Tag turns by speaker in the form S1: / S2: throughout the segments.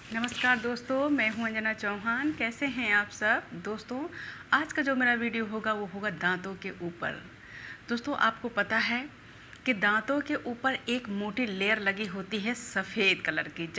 S1: नमस्कार दोस्तों, मैं हूं अंजना चौहान। कैसे हैं आप सब दोस्तों? आज का जो मेरा वीडियो होगा वो होगा दांतों के ऊपर। दोस्तों, आपको पता है कि दांतों के ऊपर एक मोटी लेयर लगी होती है सफ़ेद कलर की।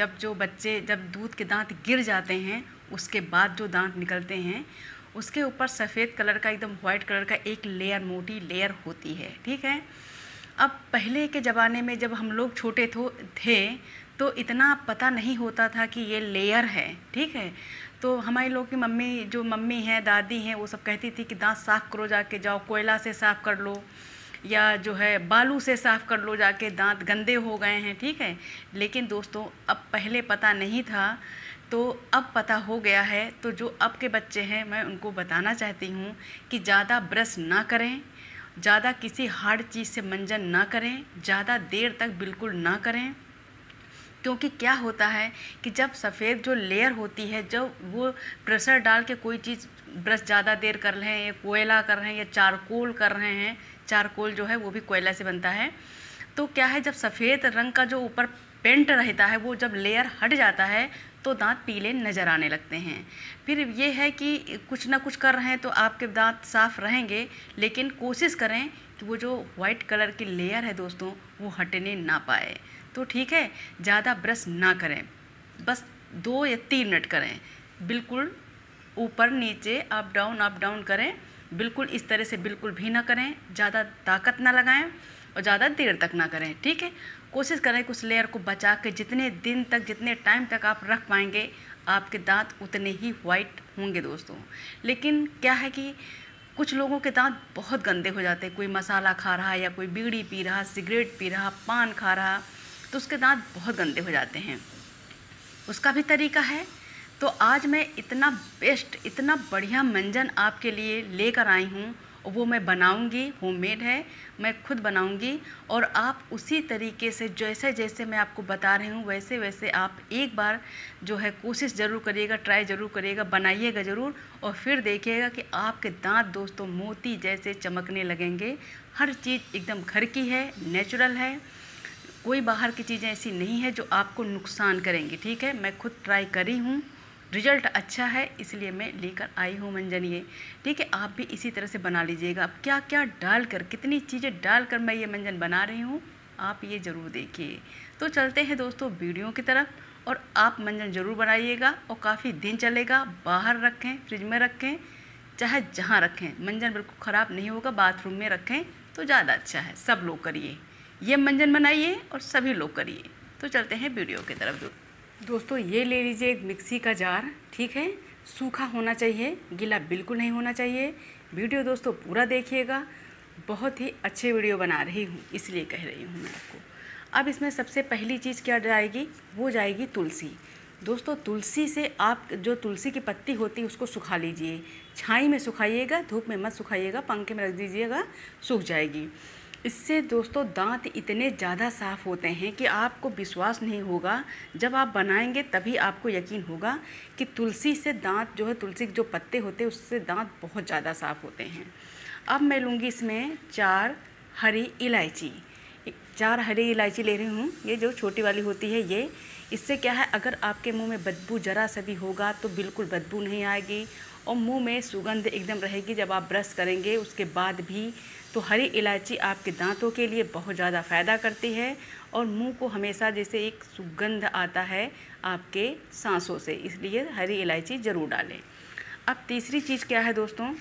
S1: जब दूध के दांत गिर जाते हैं उसके बाद जो दांत निकलते हैं उसके ऊपर सफ़ेद कलर का, एकदम वाइट कलर का एक लेयर, मोटी लेयर होती है। ठीक है। अब पहले के ज़माने में जब हम लोग छोटे थे तो इतना पता नहीं होता था कि ये लेयर है। ठीक है। तो हमारे लोग की मम्मी हैं, दादी हैं, वो सब कहती थी कि दांत साफ़ करो, जाके जाओ कोयला से साफ़ कर लो, या जो है बालू से साफ़ कर लो, जाके दांत गंदे हो गए हैं। ठीक है। लेकिन दोस्तों, अब पहले पता नहीं था तो अब पता हो गया है। तो जो अब के बच्चे हैं, मैं उनको बताना चाहती हूँ कि ज़्यादा ब्रश ना करें, ज़्यादा किसी हार्ड चीज़ से मंजन ना करें, ज़्यादा देर तक बिल्कुल ना करें। क्योंकि क्या होता है कि जब सफ़ेद जो लेयर होती है, जब वो प्रेशर डाल के कोई चीज़ ब्रश ज़्यादा देर कर रहे हैं, या कोयला कर रहे हैं, या चारकोल कर रहे हैं, चारकोल जो है वो भी कोयला से बनता है, तो क्या है, जब सफ़ेद रंग का जो ऊपर पेंट रहता है वो जब लेयर हट जाता है तो दांत पीले नज़र आने लगते हैं। फिर ये है कि कुछ ना कुछ कर रहे हैं तो आपके दांत साफ़ रहेंगे, लेकिन कोशिश करें कि वो जो वाइट कलर की लेयर है दोस्तों वो हटने ना पाए। तो ठीक है, ज़्यादा ब्रश ना करें, बस 2 या 3 मिनट करें, बिल्कुल ऊपर नीचे अप डाउन करें, बिल्कुल इस तरह से बिल्कुल भी ना करें, ज़्यादा ताकत ना लगाएं और ज़्यादा देर तक ना करें। ठीक है। कोशिश करें कि उस लेयर को बचा के जितने दिन तक, जितने टाइम तक आप रख पाएंगे, आपके दांत उतने ही वाइट होंगे दोस्तों। लेकिन क्या है कि कुछ लोगों के दांत बहुत गंदे हो जाते हैं। कोई मसाला खा रहा, या कोई बीड़ी पी रहा, सिगरेट पी रहा, पान खा रहा, तो उसके दांत बहुत गंदे हो जाते हैं। उसका भी तरीका है। तो आज मैं इतना बेस्ट, इतना बढ़िया मंजन आपके लिए लेकर आई हूँ, और वो मैं बनाऊंगी, होममेड है, मैं खुद बनाऊंगी। और आप उसी तरीके से जैसे जैसे मैं आपको बता रही हूँ वैसे वैसे आप एक बार जो है कोशिश ज़रूर करिएगा, ट्राई ज़रूर करिएगा, बनाइएगा ज़रूर, और फिर देखिएगा कि आपके दांत दोस्तों मोती जैसे चमकने लगेंगे। हर चीज़ एकदम घर की है, नेचुरल है, कोई बाहर की चीज़ें ऐसी नहीं है जो आपको नुकसान करेंगी। ठीक है। मैं खुद ट्राई करी हूँ, रिजल्ट अच्छा है, इसलिए मैं लेकर आई हूँ मंजन ये। ठीक है। आप भी इसी तरह से बना लीजिएगा। अब क्या क्या डालकर, कितनी चीज़ें डालकर मैं ये मंजन बना रही हूँ, आप ये ज़रूर देखिए। तो चलते हैं दोस्तों वीडियो की तरफ, और आप मंजन ज़रूर बनाइएगा, और काफ़ी दिन चलेगा। बाहर रखें, फ्रिज में रखें, चाहे जहाँ रखें, मंजन बिल्कुल ख़राब नहीं होगा। बाथरूम में रखें तो ज़्यादा अच्छा है। सब लोग करिए, ये मंजन बनाइए और सभी लोग करिए। तो चलते हैं वीडियो की तरफ। दोस्तों, ये ले लीजिए एक मिक्सी का जार। ठीक है। सूखा होना चाहिए, गीला बिल्कुल नहीं होना चाहिए। वीडियो दोस्तों पूरा देखिएगा, बहुत ही अच्छे वीडियो बना रही हूँ, इसलिए कह रही हूँ मैं आपको। अब इसमें सबसे पहली चीज़ क्या जाएगी, वो जाएगी तुलसी। दोस्तों, तुलसी से आप जो तुलसी की पत्ती होती है उसको सुखा लीजिए। छाई में सुखाइएगा, धूप में मत सुखाइएगा, पंखे में रख दीजिएगा, सूख जाएगी। इससे दोस्तों दांत इतने ज़्यादा साफ़ होते हैं कि आपको विश्वास नहीं होगा। जब आप बनाएंगे तभी आपको यकीन होगा कि तुलसी से दांत जो है, तुलसी के जो पत्ते होते हैं उससे दांत बहुत ज़्यादा साफ़ होते हैं। अब मैं लूँगी इसमें 4 हरी इलायची। 4 हरी इलायची ले रही हूँ, ये जो छोटी वाली होती है ये। इससे क्या है, अगर आपके मुंह में बदबू ज़रा सा भी होगा तो बिल्कुल बदबू नहीं आएगी, और मुंह में सुगंध एकदम रहेगी जब आप ब्रश करेंगे उसके बाद भी। तो हरी इलायची आपके दांतों के लिए बहुत ज़्यादा फ़ायदा करती है, और मुंह को हमेशा जैसे एक सुगंध आता है आपके सांसों से, इसलिए हरी इलायची ज़रूर डालें। अब तीसरी चीज़ क्या है दोस्तों,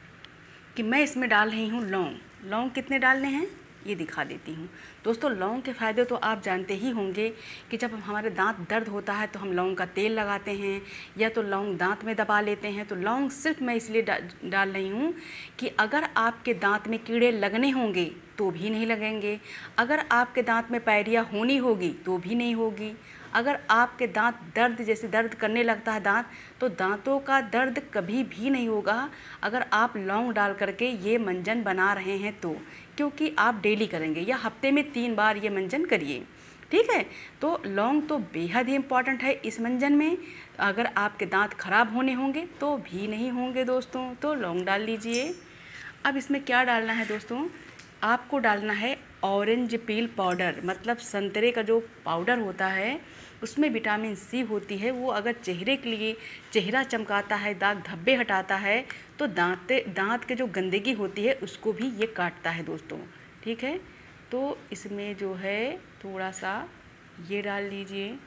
S1: कि मैं इसमें डाल रही हूँ लौंग। लौंग कितने डालने हैं ये दिखा देती हूँ। दोस्तों, लौंग के फ़ायदे तो आप जानते ही होंगे कि जब हमारे दांत दर्द होता है तो हम लौंग का तेल लगाते हैं, या तो लौंग दांत में दबा लेते हैं। तो लौंग सिर्फ मैं इसलिए डाल रही हूँ कि अगर आपके दांत में कीड़े लगने होंगे तो भी नहीं लगेंगे, अगर आपके दांत में पायरिया होनी होगी तो भी नहीं होगी, अगर आपके दांत जैसे दर्द करने लगता है दांत, तो दांतों का दर्द कभी भी नहीं होगा अगर आप लौंग डाल करके ये मंजन बना रहे हैं तो। क्योंकि आप डेली करेंगे, या हफ्ते में 3 बार ये मंजन करिए। ठीक है। तो लौंग तो बेहद ही इम्पॉर्टेंट है इस मंजन में। अगर आपके दांत खराब होने होंगे तो भी नहीं होंगे दोस्तों, तो लौंग डाल लीजिए। अब इसमें क्या डालना है दोस्तों, आपको डालना है ऑरेंज पील पाउडर, मतलब संतरे का जो पाउडर होता है उसमें विटामिन सी होती है। वो अगर चेहरे के लिए, चेहरा चमकाता है, दाग धब्बे हटाता है, तो दांत के जो गंदगी होती है उसको भी ये काटता है दोस्तों। ठीक है, तो इसमें जो है थोड़ा सा ये डाल लीजिए।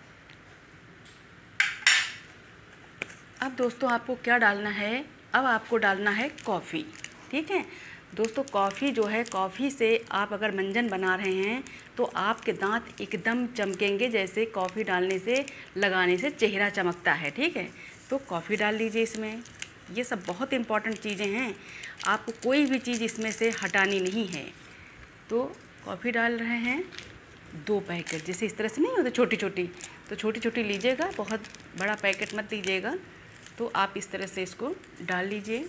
S1: अब दोस्तों आपको क्या डालना है, अब आपको डालना है कॉफ़ी। ठीक है दोस्तों, कॉफ़ी जो है, कॉफ़ी से आप अगर मंजन बना रहे हैं तो आपके दांत एकदम चमकेंगे, जैसे कॉफ़ी डालने से, लगाने से चेहरा चमकता है। ठीक है, तो कॉफ़ी डाल लीजिए इसमें। ये सब बहुत इम्पॉर्टेंट चीज़ें हैं, आपको कोई भी चीज़ इसमें से हटानी नहीं है। तो कॉफ़ी डाल रहे हैं 2 पैकेट, जैसे इस तरह से नहीं होते छोटी छोटी, तो छोटी छोटी लीजिएगा, बहुत बड़ा पैकेट मत लीजिएगा। तो आप इस तरह से इसको डाल लीजिए।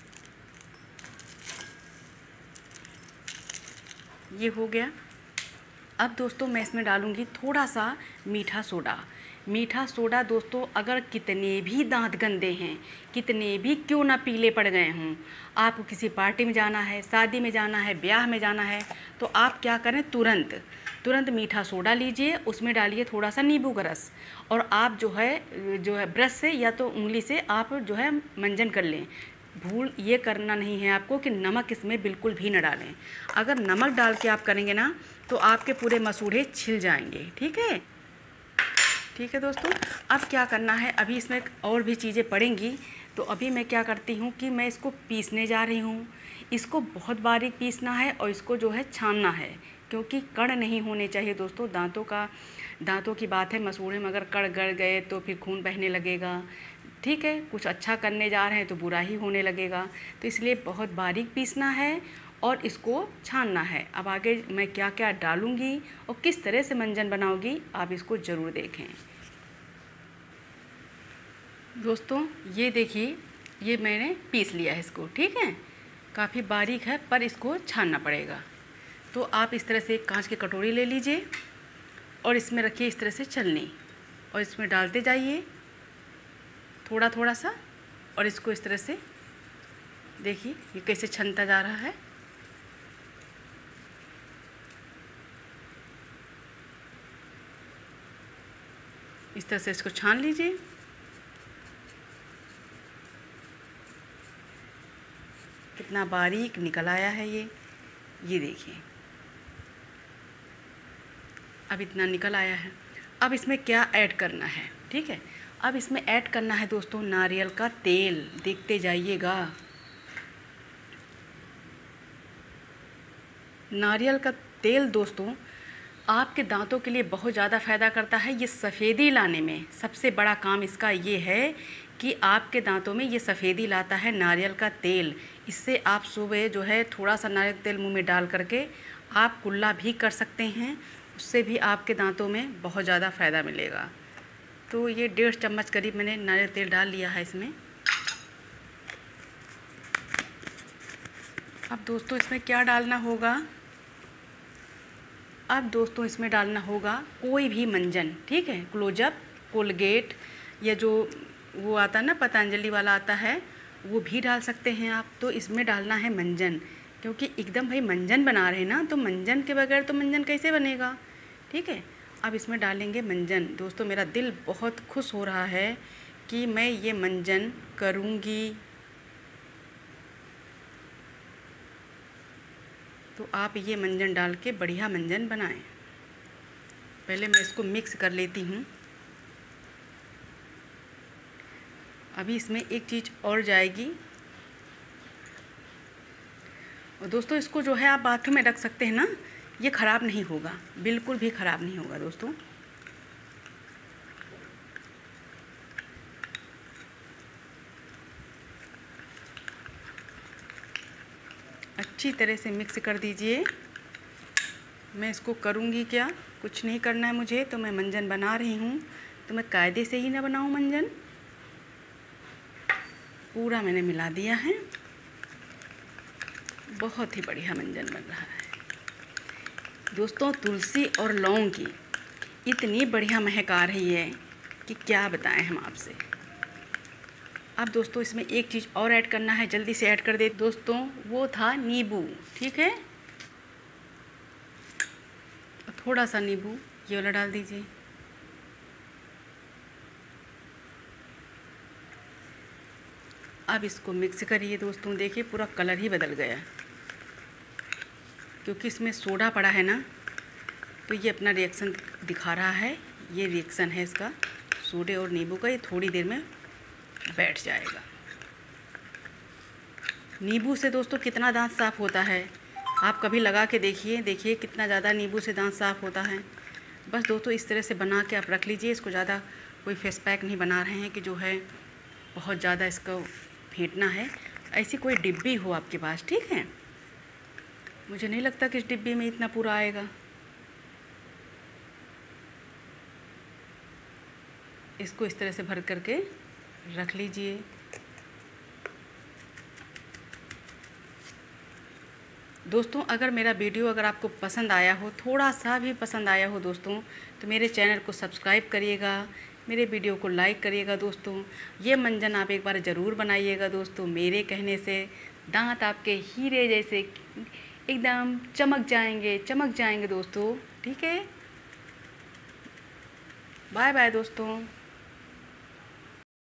S1: ये हो गया। अब दोस्तों मैं इसमें डालूँगी थोड़ा सा मीठा सोडा। मीठा सोडा दोस्तों, अगर कितने भी दांत गंदे हैं, कितने भी क्यों ना पीले पड़ गए हों, आपको किसी पार्टी में जाना है, शादी में जाना है, ब्याह में जाना है, तो आप क्या करें, तुरंत मीठा सोडा लीजिए, उसमें डालिए थोड़ा सा नींबू का रस, और आप जो है ब्रश से या तो उंगली से आप जो है मंजन कर लें। भूल ये करना नहीं है आपको कि नमक इसमें बिल्कुल भी न डालें। अगर नमक डाल के आप करेंगे ना तो आपके पूरे मसूड़े छिल जाएंगे। ठीक है दोस्तों, अब क्या करना है, अभी इसमें और भी चीज़ें पड़ेंगी, तो अभी मैं क्या करती हूँ कि मैं इसको पीसने जा रही हूँ। इसको बहुत बारीक पीसना है और इसको जो है छानना है, क्योंकि कण नहीं होने चाहिए दोस्तों। दांतों की बात है, मसूड़े में अगर कण गड़ गए तो फिर खून बहने लगेगा। ठीक है, कुछ अच्छा करने जा रहे हैं तो बुरा ही होने लगेगा, तो इसलिए बहुत बारीक पीसना है और इसको छानना है। अब आगे मैं क्या क्या डालूँगी और किस तरह से मंजन बनाऊँगी, आप इसको ज़रूर देखें। दोस्तों ये देखिए, ये मैंने पीस लिया है इसको। ठीक है, काफ़ी बारीक है पर इसको छानना पड़ेगा। तो आप इस तरह से एक कांच की कटोरी ले लीजिए और इसमें रखिए इस तरह से छलनी, और इसमें डालते जाइए थोड़ा थोड़ा सा, और इसको इस तरह से देखिए ये कैसे छनता जा रहा है। इस तरह से इसको छान लीजिए। कितना बारीक निकल आया है ये देखिए, अब इतना निकल आया है। अब इसमें क्या ऐड करना है, ठीक है, अब इसमें ऐड करना है दोस्तों नारियल का तेल। देखते जाइएगा, नारियल का तेल दोस्तों आपके दांतों के लिए बहुत ज़्यादा फ़ायदा करता है। ये सफ़ेदी लाने में सबसे बड़ा काम इसका ये है कि आपके दांतों में ये सफ़ेदी लाता है नारियल का तेल। इससे आप सुबह जो है थोड़ा सा नारियल तेल मुंह में डाल करके आप कुल्ला भी कर सकते हैं, उससे भी आपके दांतों में बहुत ज़्यादा फ़ायदा मिलेगा। तो ये 1.5 चम्मच करीब मैंने नारियल तेल डाल लिया है इसमें। अब दोस्तों इसमें क्या डालना होगा, अब दोस्तों इसमें डालना होगा कोई भी मंजन। ठीक है, क्लोजअप, कोलगेट, या जो वो आता है ना पतंजलि वाला आता है, वो भी डाल सकते हैं आप। तो इसमें डालना है मंजन, क्योंकि एकदम भाई मंजन बना रहे हैं ना, तो मंजन के बगैर तो मंजन कैसे बनेगा। ठीक है, अब इसमें डालेंगे मंजन। दोस्तों मेरा दिल बहुत खुश हो रहा है कि मैं ये मंजन करूँगी। तो आप ये मंजन डाल के बढ़िया मंजन बनाएं। पहले मैं इसको मिक्स कर लेती हूँ। अभी इसमें एक चीज़ और जाएगी, और दोस्तों इसको जो है आप बाथरूम में रख सकते हैं ना, ये ख़राब नहीं होगा, बिल्कुल भी ख़राब नहीं होगा दोस्तों। अच्छी तरह से मिक्स कर दीजिए। मैं इसको करूँगी क्या, कुछ नहीं करना है मुझे, तो मैं मंजन बना रही हूँ, तो मैं कायदे से ही ना बनाऊँ मंजन। पूरा मैंने मिला दिया है, बहुत ही बढ़िया मंजन बन रहा है दोस्तों। तुलसी और लौंग की इतनी बढ़िया महक आ रही है कि क्या बताएं हम आपसे। अब दोस्तों इसमें एक चीज़ और ऐड करना है, जल्दी से ऐड कर दे दोस्तों, वो था नींबू। ठीक है, थोड़ा सा नींबू ये वाला डाल दीजिए। अब इसको मिक्स करिए दोस्तों। देखिए पूरा कलर ही बदल गया, क्योंकि इसमें सोडा पड़ा है ना, तो ये अपना रिएक्शन दिखा रहा है। ये रिएक्शन है इसका सोडे और नींबू का। ये थोड़ी देर में बैठ जाएगा। नींबू से दोस्तों कितना दांत साफ़ होता है, आप कभी लगा के देखिए। देखिए कितना ज़्यादा नींबू से दांत साफ़ होता है। बस दोस्तों इस तरह से बना के आप रख लीजिए। इसको ज़्यादा कोई फेस पैक नहीं बना रहे हैं कि जो है बहुत ज़्यादा इसको फेंटना है। ऐसी कोई डिब्बी हो आपके पास, ठीक है। मुझे नहीं लगता कि इस डिब्बी में इतना पूरा आएगा। इसको इस तरह से भर करके रख लीजिए। दोस्तों अगर मेरा वीडियो अगर आपको पसंद आया हो, थोड़ा सा भी पसंद आया हो दोस्तों, तो मेरे चैनल को सब्सक्राइब करिएगा, मेरे वीडियो को लाइक करिएगा दोस्तों। ये मंजन आप एक बार ज़रूर बनाइएगा दोस्तों। मेरे कहने से दांत आपके हीरे जैसे एकदम चमक जाएंगे दोस्तों, ठीक है। बाय बाय दोस्तों।